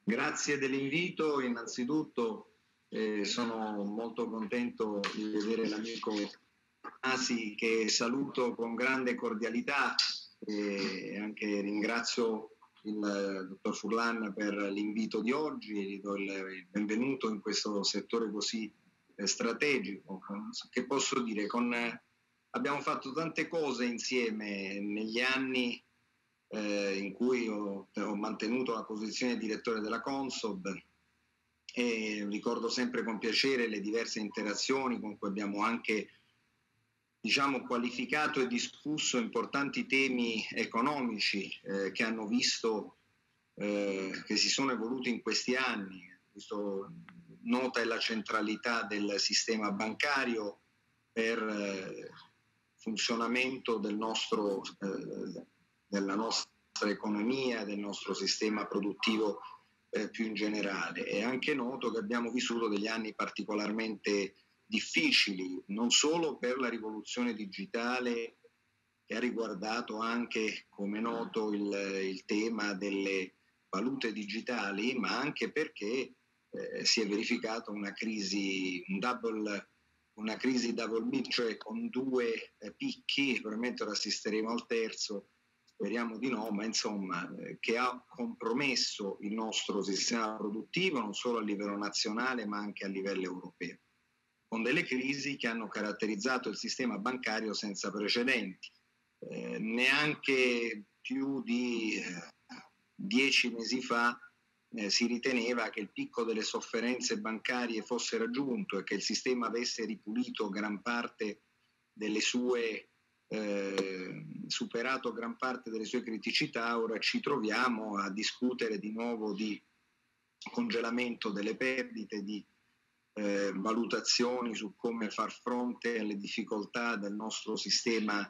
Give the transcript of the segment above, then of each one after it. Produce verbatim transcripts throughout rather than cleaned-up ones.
Grazie dell'invito, innanzitutto eh, sono molto contento di vedere l'amico Masi, che saluto con grande cordialità e anche ringrazio il dottor Furlan per l'invito di oggi e gli do il, il benvenuto in questo settore così eh, strategico. Che posso dire? Con, eh, abbiamo fatto tante cose insieme negli anni Eh, in cui ho, ho mantenuto la posizione di direttore della Consob e ricordo sempre con piacere le diverse interazioni con cui abbiamo anche diciamo, qualificato e discusso importanti temi economici eh, che hanno visto eh, che si sono evoluti in questi anni. Questo, nota è la centralità del sistema bancario per eh, funzionamento del nostro eh, della nostra economia, del nostro sistema produttivo eh, più in generale. È anche noto che abbiamo vissuto degli anni particolarmente difficili, non solo per la rivoluzione digitale che ha riguardato anche, come noto, il, il tema delle valute digitali, ma anche perché eh, si è verificata una crisi, un double, una crisi double bit, cioè con due eh, picchi, probabilmente ora assisteremo al terzo, speriamo di no, ma insomma eh, che ha compromesso il nostro sistema produttivo non solo a livello nazionale ma anche a livello europeo, con delle crisi che hanno caratterizzato il sistema bancario senza precedenti. Eh, neanche più di eh, dieci mesi fa eh, si riteneva che il picco delle sofferenze bancarie fosse raggiunto e che il sistema avesse ripulito gran parte delle sue Eh, superato gran parte delle sue criticità. Ora ci troviamo a discutere di nuovo di congelamento delle perdite, di eh, valutazioni su come far fronte alle difficoltà del nostro sistema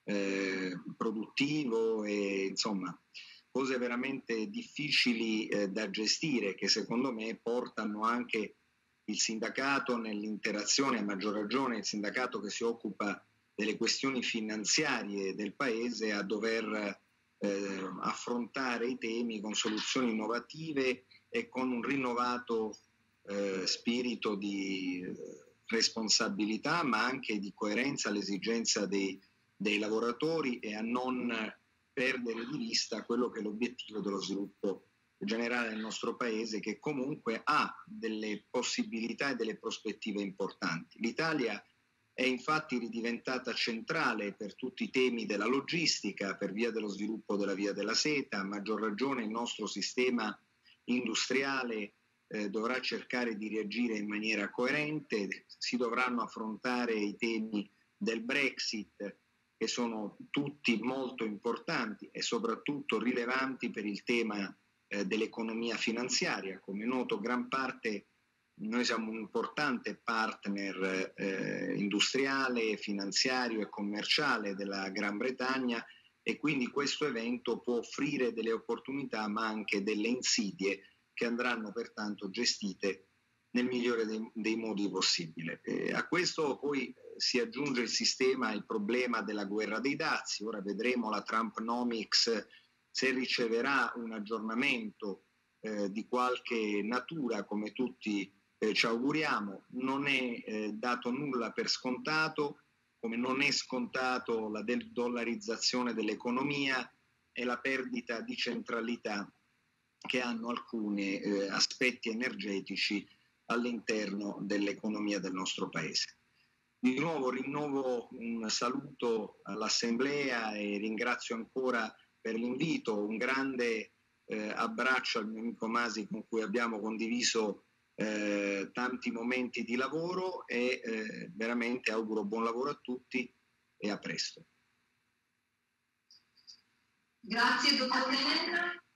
eh, produttivo e insomma cose veramente difficili eh, da gestire, che secondo me portano anche il sindacato nell'interazione, a maggior ragione il sindacato che si occupa delle questioni finanziarie del Paese, a dover eh, affrontare i temi con soluzioni innovative e con un rinnovato eh, spirito di eh, responsabilità, ma anche di coerenza all'esigenza dei, dei lavoratori e a non perdere di vista quello che è l'obiettivo dello sviluppo generale del nostro Paese, che comunque ha delle possibilità e delle prospettive importanti. L'Italia è infatti ridiventata centrale per tutti i temi della logistica per via dello sviluppo della via della seta. A maggior ragione il nostro sistema industriale eh, dovrà cercare di reagire in maniera coerente, si dovranno affrontare i temi del Brexit, che sono tutti molto importanti e soprattutto rilevanti per il tema eh, dell'economia finanziaria. Come è noto, gran parte noi siamo un importante partner eh, industriale, finanziario e commerciale della Gran Bretagna e quindi questo evento può offrire delle opportunità ma anche delle insidie che andranno pertanto gestite nel migliore dei, dei modi possibile. Eh, a questo poi si aggiunge il sistema, il problema della guerra dei dazi. Ora vedremo la Trumpnomics se riceverà un aggiornamento eh, di qualche natura, come tutti Eh, ci auguriamo. Non è eh, dato nulla per scontato, come non è scontato la dollarizzazione dell'economia e la perdita di centralità che hanno alcuni eh, aspetti energetici all'interno dell'economia del nostro Paese. Di nuovo rinnovo un saluto all'Assemblea e ringrazio ancora per l'invito, un grande eh, abbraccio al mio amico Masi con cui abbiamo condiviso Eh, tanti momenti di lavoro e eh, veramente auguro buon lavoro a tutti e a presto. Grazie dottor Tenera.